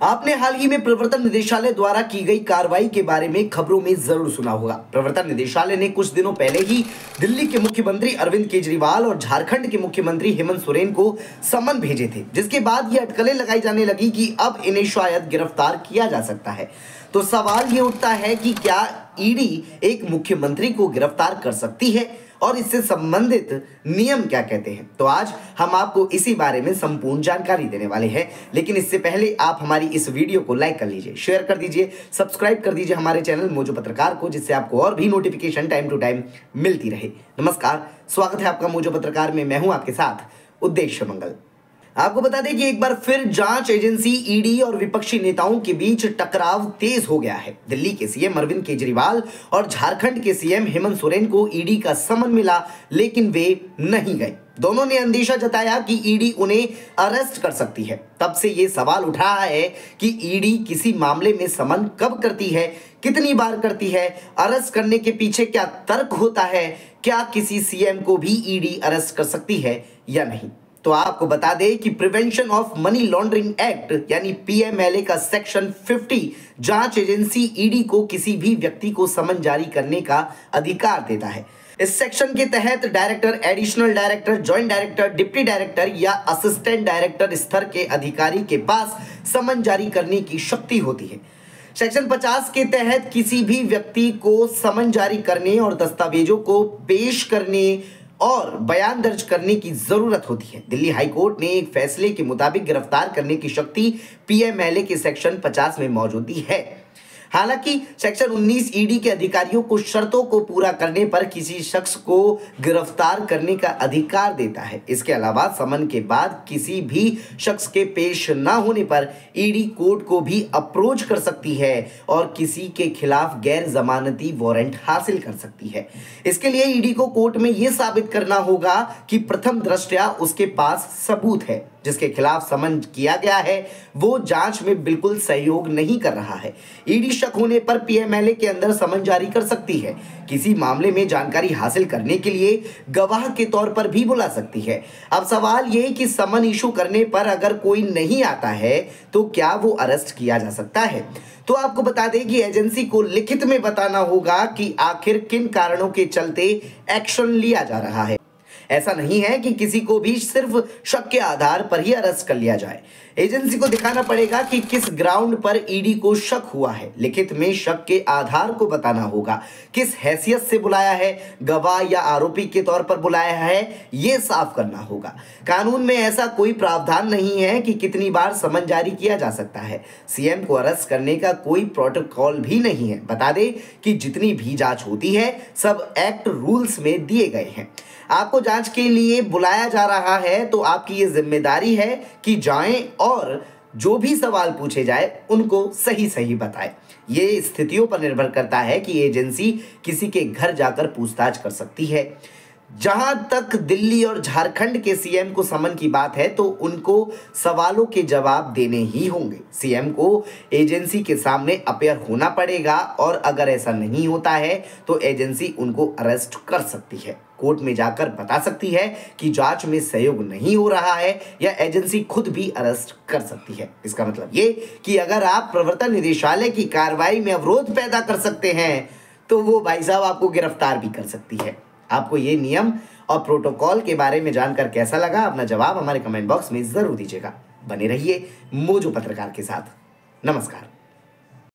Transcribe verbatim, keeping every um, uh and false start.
आपने हाल ही में प्रवर्तन निदेशालय द्वारा की गई कार्रवाई के बारे में खबरों में जरूर सुना होगा। प्रवर्तन निदेशालय ने कुछ दिनों पहले ही दिल्ली के मुख्यमंत्री अरविंद केजरीवाल और झारखंड के मुख्यमंत्री हेमंत सोरेन को समन भेजे थे, जिसके बाद ये अटकलें लगाई जाने लगी कि अब इन्हें शायद गिरफ्तार किया जा सकता है। तो सवाल ये उठता है कि क्या ईडी एक मुख्यमंत्री को गिरफ्तार कर सकती है और इससे संबंधित नियम क्या कहते हैं। तो आज हम आपको इसी बारे में संपूर्ण जानकारी देने वाले हैं, लेकिन इससे पहले आप हमारी इस वीडियो को लाइक कर लीजिए, शेयर कर दीजिए, सब्सक्राइब कर दीजिए हमारे चैनल मोजो पत्रकार को, जिससे आपको और भी नोटिफिकेशन टाइम टू टाइम मिलती रहे। नमस्कार, स्वागत है आपका मोजो पत्रकार में। मैं हूं आपके साथ उद्देश्य मंगल। आपको बता दें कि एक बार फिर जांच एजेंसी ईडी और विपक्षी नेताओं के बीच टकराव तेज हो गया है। दिल्ली के सीएम अरविंद केजरीवाल और झारखंड के सीएम हेमंत सोरेन को ईडी का समन मिला, लेकिन वे नहीं गए। दोनों ने अंदेशा जताया कि ईडी उन्हें अरेस्ट कर सकती है। तब से ये सवाल उठ रहा है कि ईडी किसी मामले में समन कब करती है, कितनी बार करती है, अरेस्ट करने के पीछे क्या तर्क होता है, क्या किसी सीएम को भी ईडी अरेस्ट कर सकती है या नहीं। तो आपको बता दें कि prevention of money laundering act यानी पीएमएलए का सेक्शन पचास जांच एजेंसी ईडी को किसी भी व्यक्ति को समन जारी करने का अधिकार देता है। इस सेक्शन के तहत director, additional director, joint director, deputy director या असिस्टेंट डायरेक्टर स्तर के अधिकारी के पास समन जारी करने की शक्ति होती है। सेक्शन पचास के तहत किसी भी व्यक्ति को समन जारी करने और दस्तावेजों को पेश करने और बयान दर्ज करने की जरूरत होती है। दिल्ली हाई कोर्ट ने एक फैसले के मुताबिक गिरफ्तार करने की शक्ति पीएमएलए के सेक्शन पचास में मौजूद है। हालांकि सेक्शन उन्नीस ईडी के अधिकारियों को शर्तों को पूरा करने पर किसी शख्स को गिरफ्तार करने का अधिकार देता है। इसके अलावा समन के बाद किसी भी शख्स के पेश न होने पर ईडी कोर्ट को भी अप्रोच कर सकती है और किसी के खिलाफ गैर जमानती वारंट हासिल कर सकती है। इसके लिए ईडी को कोर्ट में यह साबित करना होगा कि प्रथम दृष्टया उसके पास सबूत है, जिसके खिलाफ समन किया गया है वो जांच में बिल्कुल सहयोग नहीं कर रहा है। ईडी शक होने पर पीएमएलए के अंदर समन जारी कर सकती है। किसी मामले में जानकारी हासिल करने के लिए गवाह के तौर पर भी बुला सकती है। अब सवाल यह कि समन इशू करने पर अगर कोई नहीं आता है तो क्या वो अरेस्ट किया जा सकता है। तो आपको बता दें कि एजेंसी को लिखित में बताना होगा कि आखिर किन कारणों के चलते एक्शन लिया जा रहा है। ऐसा नहीं है कि किसी को भी सिर्फ शक के आधार पर ही अरेस्ट कर लिया जाए। एजेंसी को दिखाना पड़ेगा कि किस ग्राउंड पर ईडी को शक हुआ है। लिखित में शक के आधार को बताना होगा, किस हैसियत से बुलाया है, गवाह या आरोपी के तौर पर बुलाया है, यह साफ करना होगा। कानून में ऐसा कोई प्रावधान नहीं है कि कितनी बार समन जारी किया जा सकता है। सीएम को अरेस्ट करने का कोई प्रोटोकॉल भी नहीं है। बता दें कि जितनी भी जांच होती है सब एक्ट रूल्स में दिए गए हैं। आपको जांच के लिए बुलाया जा रहा है तो आपकी ये जिम्मेदारी है कि जाएं और जो भी सवाल पूछे जाए उनको सही सही बताएं। ये स्थितियों पर निर्भर करता है कि एजेंसी किसी के घर जाकर पूछताछ कर सकती है। जहां तक दिल्ली और झारखंड के सीएम को समन की बात है तो उनको सवालों के जवाब देने ही होंगे। सीएम को एजेंसी के सामने अपीयर होना पड़ेगा और अगर ऐसा नहीं होता है तो एजेंसी उनको अरेस्ट कर सकती है। कोर्ट में जाकर बता सकती है कि जांच में सहयोग नहीं हो रहा है या एजेंसी खुद भी अरेस्ट कर सकती है। इसका मतलब ये कि अगर आप प्रवर्तन निदेशालय की कार्रवाई में अवरोध पैदा कर सकते हैं तो वो भाई साहब आपको गिरफ्तार भी कर सकती है। आपको ये नियम और प्रोटोकॉल के बारे में जानकर कैसा लगा, अपना जवाब हमारे कमेंट बॉक्स में जरूर दीजिएगा। बने रहिए मोजो पत्रकार के साथ। नमस्कार।